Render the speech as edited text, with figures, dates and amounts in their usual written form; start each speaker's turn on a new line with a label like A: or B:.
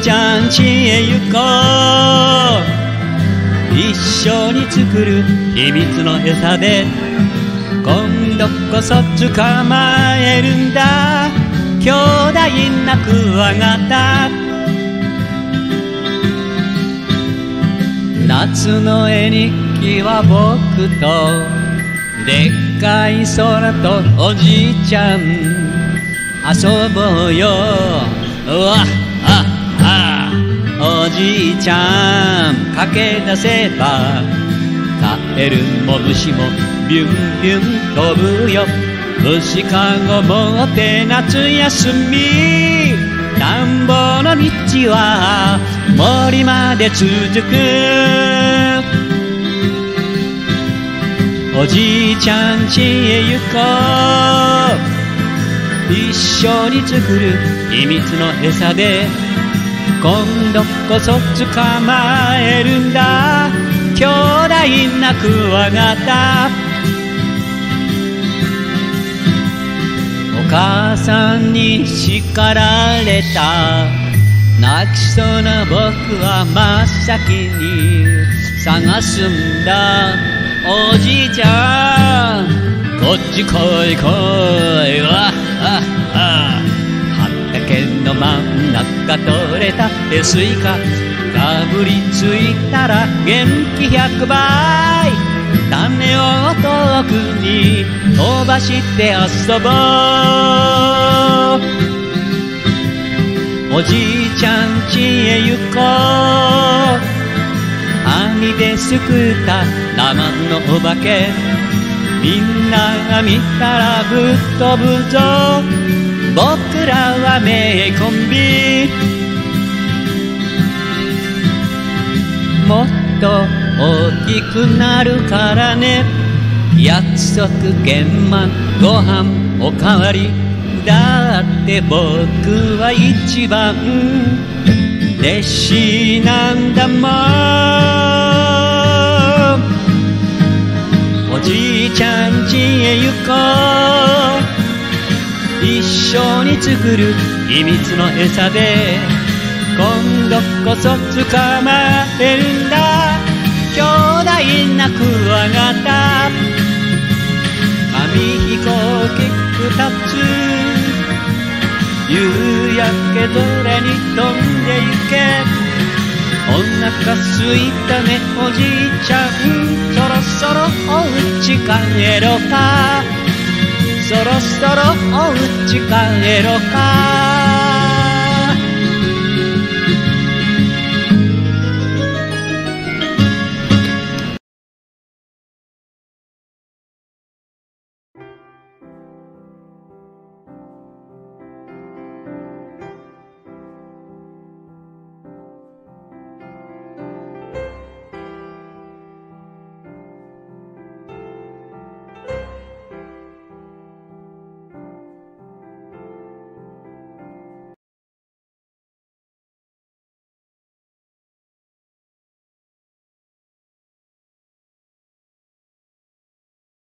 A: ちゃん家へ行こう。一緒に作る秘密の餌で今度こそ捕まえるんだ、巨大なクワガタ。夏の絵日記は僕とでっかい空とおじいちゃん遊ぼうよ。うわああ、おじいちゃん駆け出せばカエルも虫もビュンビュン飛ぶよ。虫かご持って夏休み、田んぼの道は森まで続く。おじいちゃん家へ行こう。一緒に作る秘密の餌で今度こそ捕まえるんだ、巨大なクワガタ。お母さんに叱られた泣きそうな僕は真っ先に探すんだ。おじいちゃんこっち来い来い。わああ、畑の真ん中取れたてスイカかぶりついたら元気100倍。種を遠くに飛ばして遊ぼう。おじいちゃん家へ行こう。網ですくったナマズのお化け、みんなが見たらぶっ飛ぶぞ。僕らは名コンビ。もっと大きくなるからね、約束玄満ご飯おかわり。だって僕は一番弟子なんだもん。おじいちゃん家へ行こう。一緒に作る秘密の餌で今度こそ捕まえるんだ、巨大なクワガタ。紙飛行機2つ夕焼け空に飛んで行け。お腹すいたねおじいちゃん、そろそろおうち帰ろうか。そろそろおうち帰ろうか。